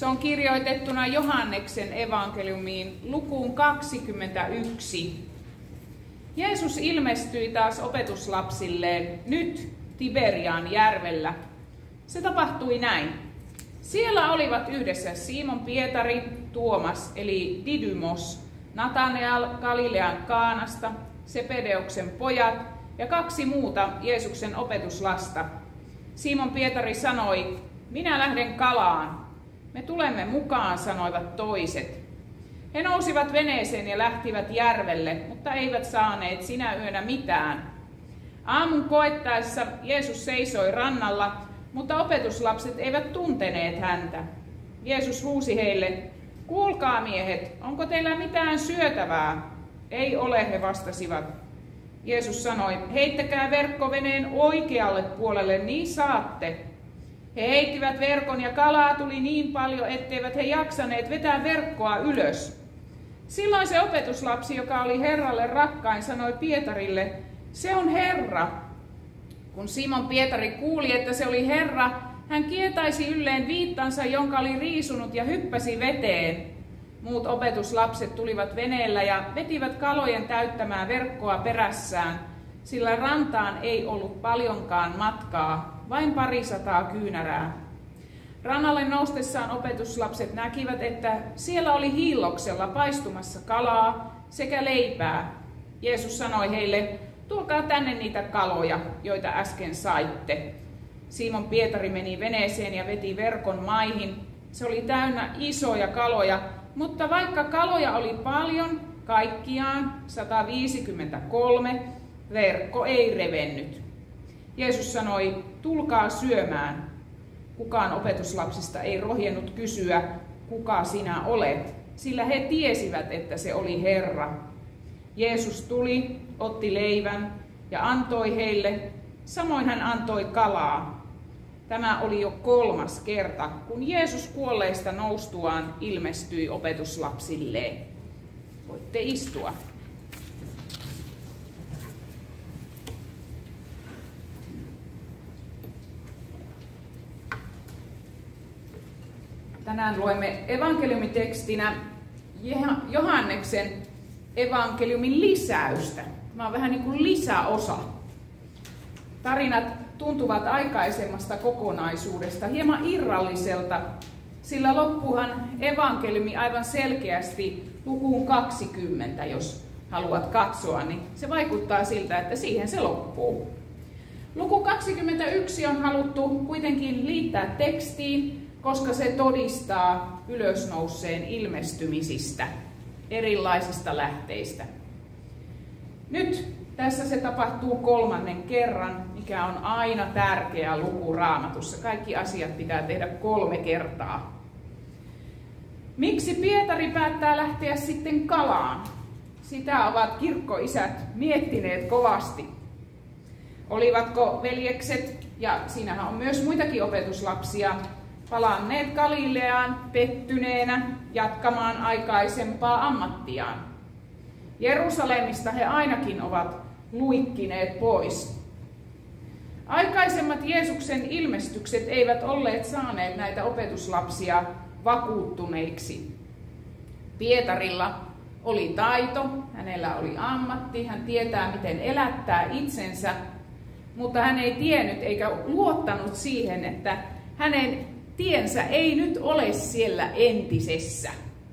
Se on kirjoitettuna Johanneksen evankeliumiin lukuun 21. Jeesus ilmestyi taas opetuslapsilleen nyt Tiberian järvellä. Se tapahtui näin. Siellä olivat yhdessä Simon Pietari, Tuomas eli Didymos, Natanael Galilean Kaanasta, Sebedeuksen pojat ja 2 muuta Jeesuksen opetuslasta. Simon Pietari sanoi, minä lähden kalaan. Me tulemme mukaan, sanoivat toiset. He nousivat veneeseen ja lähtivät järvelle, mutta eivät saaneet sinä yönä mitään. Aamun koettaessa Jeesus seisoi rannalla, mutta opetuslapset eivät tunteneet häntä. Jeesus huusi heille, kuulkaa miehet, onko teillä mitään syötävää? Ei ole, he vastasivat. Jeesus sanoi, heittäkää verkko veneen oikealle puolelle, niin saatte. He heittivät verkon ja kalaa tuli niin paljon, etteivät he jaksaneet vetää verkkoa ylös. Silloin se opetuslapsi, joka oli Herralle rakkain, sanoi Pietarille, se on Herra. Kun Simon Pietari kuuli, että se oli Herra, hän kietaisi ylleen viittansa, jonka oli riisunut ja hyppäsi veteen. Muut opetuslapset tulivat veneellä ja vetivät kalojen täyttämää verkkoa perässään, sillä rantaan ei ollut paljonkaan matkaa, vain 200 kyynärää. Rannalle noustessaan opetuslapset näkivät, että siellä oli hiilloksella paistumassa kalaa sekä leipää. Jeesus sanoi heille, tuokaa tänne niitä kaloja, joita äsken saitte. Simon Pietari meni veneeseen ja veti verkon maihin. Se oli täynnä isoja kaloja, mutta vaikka kaloja oli paljon, kaikkiaan 153, verkko ei revennyt. Jeesus sanoi, tulkaa syömään. Kukaan opetuslapsista ei rohjennut kysyä, kuka sinä olet, sillä he tiesivät, että se oli Herra. Jeesus tuli, otti leivän ja antoi heille, samoin hän antoi kalaa. Tämä oli jo 3. kerta, kun Jeesus kuolleista noustuaan ilmestyi opetuslapsilleen. Voitte istua. Tänään luemme evankeliumitekstinä Johanneksen evankeliumin lisäystä. Tämä on vähän niin kuin lisäosa. Tarinat tuntuvat aikaisemmasta kokonaisuudesta hieman irralliselta, sillä loppuuhan evankeliumi aivan selkeästi lukuun 20, jos haluat katsoa, niin se vaikuttaa siltä, että siihen se loppuu. Luku 21 on haluttu kuitenkin liittää tekstiin, koska se todistaa ylösnouseen ilmestymisistä, erilaisista lähteistä. Nyt tässä se tapahtuu 3. kerran, mikä on aina tärkeä luku Raamatussa. Kaikki asiat pitää tehdä 3 kertaa. Miksi Pietari päättää lähteä sitten kalaan? Sitä ovat kirkkoisät miettineet kovasti. Olivatko veljekset, ja siinähän on myös muitakin opetuslapsia, palanneet Galileaan pettyneenä jatkamaan aikaisempaa ammattiaan? Jerusalemista he ainakin ovat luikkineet pois. Aikaisemmat Jeesuksen ilmestykset eivät olleet saaneet näitä opetuslapsia vakuuttuneiksi. Pietarilla oli taito, hänellä oli ammatti, hän tietää miten elättää itsensä, mutta hän ei tiennyt eikä luottanut siihen, että hänen tiensä ei nyt ole siellä entisessä.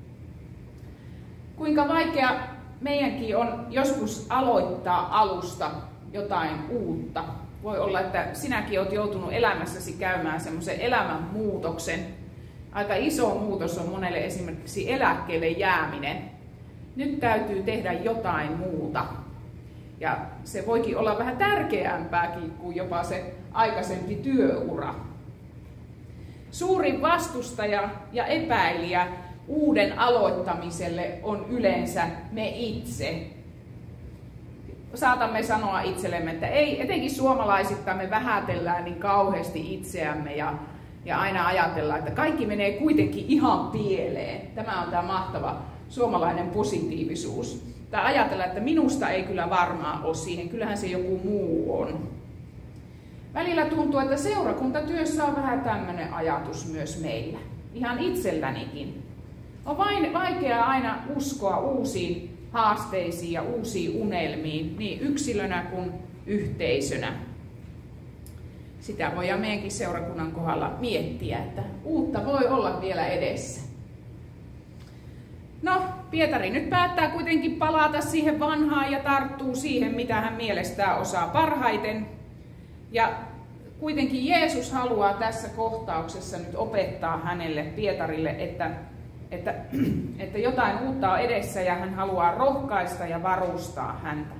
Kuinka vaikea meidänkin on joskus aloittaa alusta jotain uutta. Voi olla, että sinäkin olet joutunut elämässäsi käymään semmoisen elämänmuutoksen. Aika iso muutos on monelle esimerkiksi eläkkeelle jääminen. Nyt täytyy tehdä jotain muuta. Ja se voikin olla vähän tärkeämpääkin kuin jopa se aikaisempi työura. Suurin vastustaja ja epäilijä uuden aloittamiselle on yleensä me itse. Saatamme sanoa itsellemme, että ei, etenkin suomalaisittain me vähätellään niin kauheasti itseämme ja aina ajatellaan, että kaikki menee kuitenkin ihan pieleen. Tämä on tämä mahtava suomalainen positiivisuus. Tai ajatella, että minusta ei kyllä varmaan ole siihen, kyllähän se joku muu on. Välillä tuntuu, että seurakuntatyössä on vähän tämmöinen ajatus myös meillä. ihan itsellänikin. On vain vaikea aina uskoa uusiin haasteisiin ja uusiin unelmiin, niin yksilönä kuin yhteisönä. Sitä voidaan meidänkin seurakunnan kohdalla miettiä, että uutta voi olla vielä edessä. No, Pietari nyt päättää kuitenkin palata siihen vanhaan ja tarttuu siihen, mitä hän mielestään osaa parhaiten. Ja kuitenkin Jeesus haluaa tässä kohtauksessa nyt opettaa hänelle, Pietarille, että jotain uutta on edessä ja hän haluaa rohkaista ja varustaa häntä.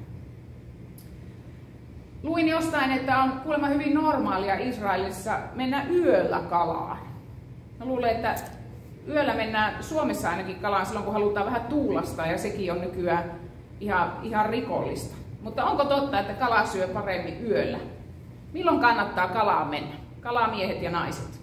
Luin jostain, että on kuulemma hyvin normaalia Israelissa mennä yöllä kalaan. Mä luulen, että yöllä mennään Suomessa ainakin kalaan silloin, kun halutaan vähän tuulasta ja sekin on nykyään ihan rikollista. Mutta onko totta, että kala syö paremmin yöllä? Milloin kannattaa kalaan mennä? Kalamiehet ja naiset.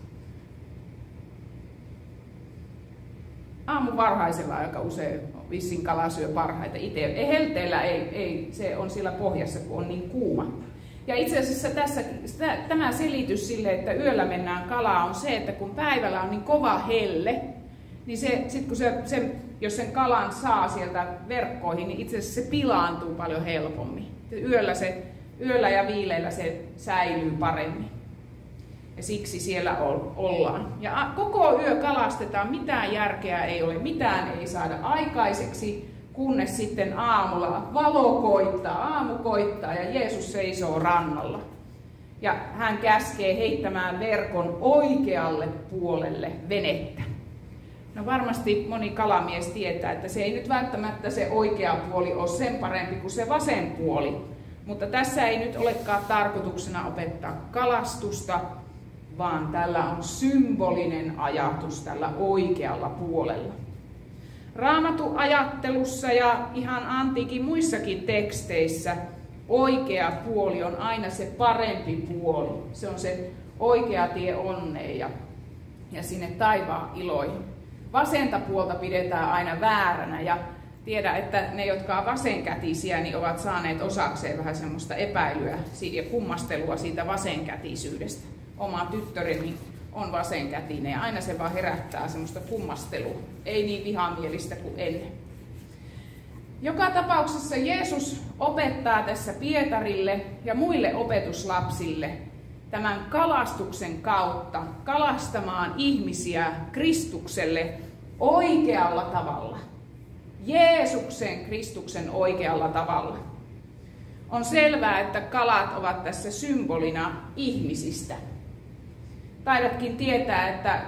Aamun varhaisella aika usein vissiin kala syö parhaita itse. Helteellä ei, se on siellä pohjassa, kun on niin kuuma. Ja itse asiassa tämä selitys sille, että yöllä mennään kalaa, on se, että kun päivällä on niin kova helle, niin jos sen kalan saa sieltä verkkoihin, niin itse asiassa se pilaantuu paljon helpommin. Yöllä ja viileillä se säilyy paremmin. Ja siksi siellä ollaan. Ja koko yö kalastetaan, mitään järkeä ei ole, mitään ei saada aikaiseksi, kunnes sitten aamulla aamu koittaa ja Jeesus seisoo rannalla. Ja hän käskee heittämään verkon oikealle puolelle venettä. No varmasti moni kalamies tietää, että se ei nyt välttämättä se oikea puoli ole sen parempi kuin se vasen puoli. Mutta tässä ei nyt olekaan tarkoituksena opettaa kalastusta, vaan tällä on symbolinen ajatus tällä oikealla puolella. Raamatun ajattelussa ja ihan antiikin muissakin teksteissä oikea puoli on aina se parempi puoli. Se on se oikea tie onneen ja sinne taivaan iloihin. Vasenta puolta pidetään aina vääränä ja tiedä, että ne, jotka on vasenkätisiä, niin ovat saaneet osakseen vähän semmoista epäilyä ja kummastelua siitä vasenkätisyydestä. Oma tyttöreni on vasenkätinen ja aina se vaan herättää semmoista kummastelua. Ei niin vihamielistä kuin ennen. Joka tapauksessa Jeesus opettaa tässä Pietarille ja muille opetuslapsille tämän kalastuksen kautta kalastamaan ihmisiä Kristukselle oikealla tavalla. Jeesuksen Kristuksen oikealla tavalla. On selvää, että kalat ovat tässä symbolina ihmisistä. Taidatkin tietää, että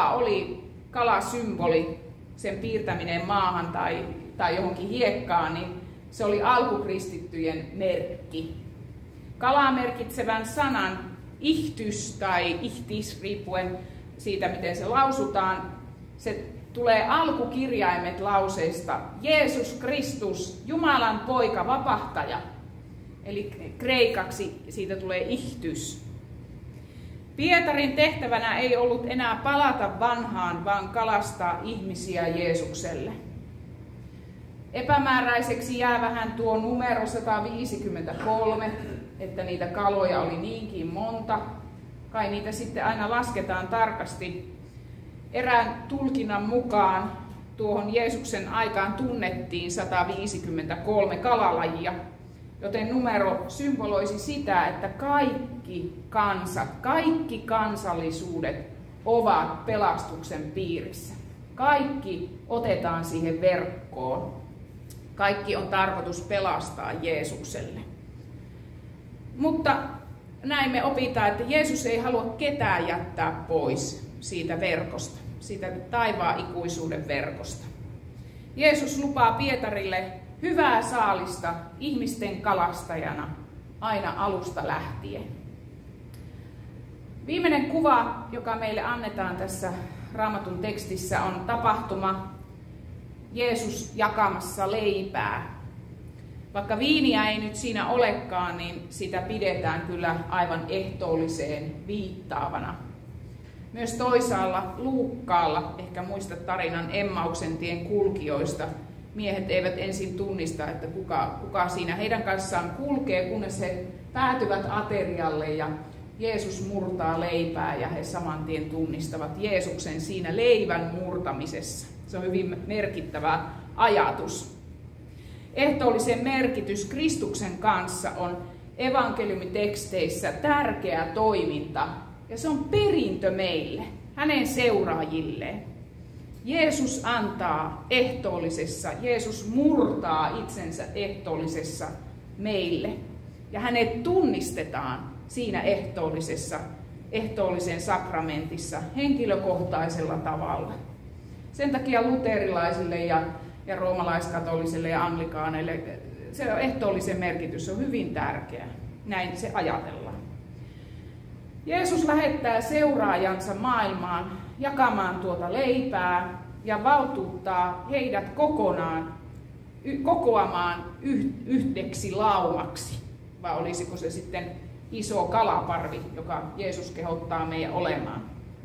kalasymboli, sen piirtäminen maahan tai johonkin hiekkaan, niin se oli alkukristittyjen merkki. Kalaa merkitsevän sanan ihtys tai ihtis, riippuen siitä miten se lausutaan, se tulee alkukirjaimet lauseista Jeesus Kristus, Jumalan poika, vapahtaja. Eli kreikaksi siitä tulee ihtys. Pietarin tehtävänä ei ollut enää palata vanhaan, vaan kalastaa ihmisiä Jeesukselle. Epämääräiseksi jää vähän tuo numero 153, että niitä kaloja oli niinkin monta. Kai niitä sitten aina lasketaan tarkasti. Erään tulkinnan mukaan tuohon Jeesuksen aikaan tunnettiin 153 kalalajia, joten numero symboloisi sitä, että kaikki kansat, kaikki kansallisuudet ovat pelastuksen piirissä. Kaikki otetaan siihen verkkoon. Kaikki on tarkoitus pelastaa Jeesukselle. Mutta näin me opitaan, että Jeesus ei halua ketään jättää pois siitä verkosta, siitä taivaan ikuisuuden verkosta. Jeesus lupaa Pietarille hyvää saalista ihmisten kalastajana aina alusta lähtien. Viimeinen kuva, joka meille annetaan tässä Raamatun tekstissä, on tapahtuma Jeesus jakamassa leipää. Vaikka viiniä ei nyt siinä olekaan, niin sitä pidetään kyllä aivan ehtoolliseen viittaavana. Myös toisaalla Luukkaalla, ehkä muistat tarinan Emmauksen tien kulkijoista, miehet eivät ensin tunnista, että kuka siinä heidän kanssaan kulkee, kunnes he päätyvät aterialle ja Jeesus murtaa leipää ja he saman tien tunnistavat Jeesuksen siinä leivän murtamisessa. Se on hyvin merkittävä ajatus. Ehtoollisen merkitys Kristuksen kanssa on evankeliumiteksteissä tärkeä toiminta ja se on perintö meille, hänen seuraajilleen. Jeesus antaa ehtoollisessa, Jeesus murtaa itsensä ehtoollisessa meille ja hänet tunnistetaan siinä ehtoollisen sakramentissa henkilökohtaisella tavalla. Sen takia luterilaisille ja roomalaiskatolisille ja anglikaaneille se ehtoollisen merkitys on hyvin tärkeä. Näin se ajatellaan. Jeesus lähettää seuraajansa maailmaan jakamaan tuota leipää ja valtuuttaa heidät kokoamaan yhdeksi laumaksi. Vai olisiko se sitten iso kalaparvi, joka Jeesus kehottaa meidän olemaan.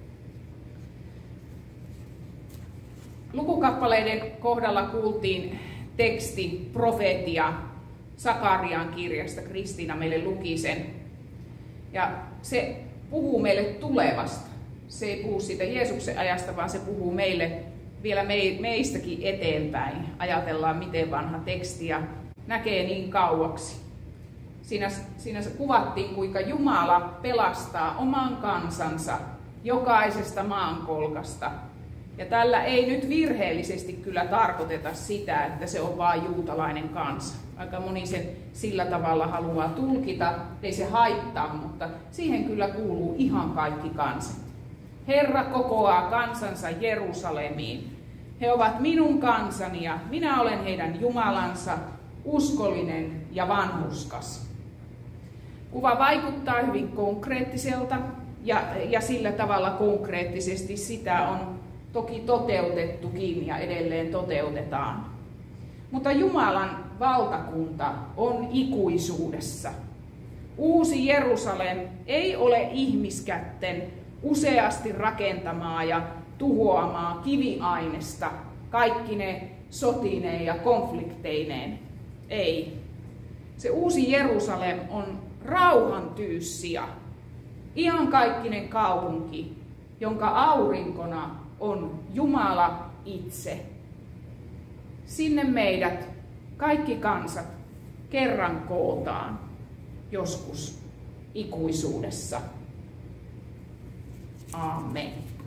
Lukukappaleiden kohdalla kuultiin teksti profeetia Sakarian kirjasta. Kristiina meille luki sen. Ja se puhuu meille tulevasta. Se ei puhu siitä Jeesuksen ajasta, vaan se puhuu meille vielä meistäkin eteenpäin. Ajatellaan, miten vanha teksti ja näkee niin kauaksi. Siinä kuvattiin, kuinka Jumala pelastaa oman kansansa jokaisesta maankolkasta. Ja tällä ei nyt virheellisesti kyllä tarkoiteta sitä, että se on vain juutalainen kansa. Aika moni sen sillä tavalla haluaa tulkita, ei se haittaa, mutta siihen kyllä kuuluu ihan kaikki kansat. Herra kokoaa kansansa Jerusalemiin. He ovat minun kansani ja minä olen heidän Jumalansa, uskollinen ja vanhurskas. Kuva vaikuttaa hyvin konkreettiselta ja sillä tavalla konkreettisesti sitä on toki toteutettukin ja edelleen toteutetaan. Mutta Jumalan valtakunta on ikuisuudessa. Uusi Jerusalem ei ole ihmiskätten useasti rakentamaa ja tuhoamaa kiviainesta, kaikki ne sotineen ja konflikteineen. Ei. Se uusi Jerusalem on rauhan tyyssija, iankaikkinen kaupunki, jonka aurinkona on Jumala itse. Sinne meidät, kaikki kansat, kerran kootaan joskus ikuisuudessa. Aamen.